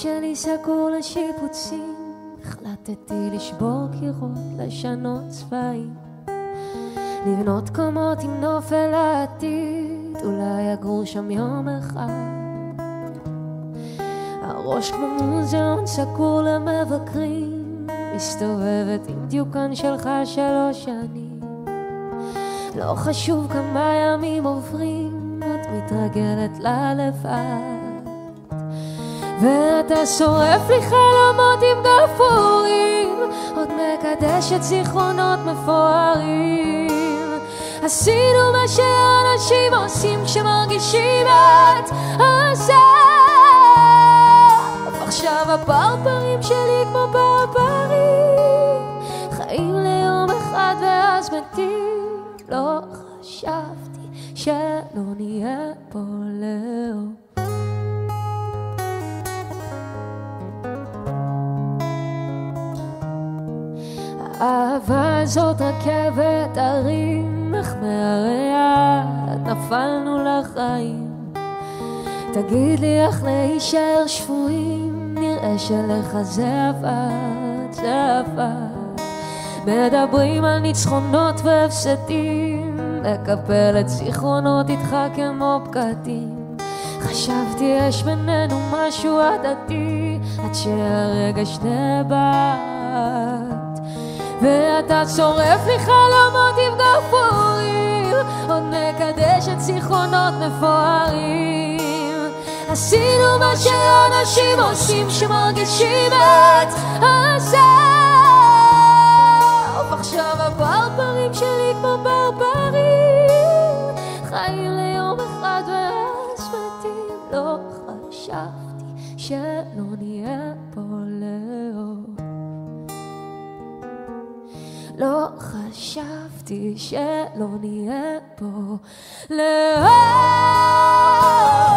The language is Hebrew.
שלי סגור לשיפוצים, החלטתי לשבור קירות, לשנות צבעים, לבנות קומות עם נופל לעתיד, אולי אגור שם יום אחד. הראש כמו מוזיאון סגור למבקרים, מסתובבת עם דיוקן שלך 3 שנים. לא חשוב כמה ימים עוברים, את מתרגלת ללבד, ואתה שורף לי חלומות עם גפורים, עוד מקדשת זיכרונות מפוארים. עשינו מה שאנשים עושים כשמרגישים את הסף. עכשיו הפרפרים שלי כמו פרפרים, חיים ליום אחד ואז מתים. לא חשבתי שלא נהיה פה לאור. האהבה זאת רכבת הרים, איך מהריד נפלנו לחיים. תגיד לי איך להישאר שבויים, נראה שלך זה עבד, זה עבד. מדברים על ניצחונות והפסדים, לקפל את זיכרונות איתך כמו בגדים. חשבתי יש בינינו משהו עדתי, עד שהרגש נאבד, ואתה שורף לי חלומות עם גפורים, עוד מקדשת זיכרונות מפוארים. עשינו מה שאנשים עושים שמרגישים את הסף. עכשיו הפרפרים שלי כמו ברברים, חיים ליום אחד ואז מתים. לא חשבתי שלא נהיה פה לאור. לא חשבתי שלא נהיה פה לאור.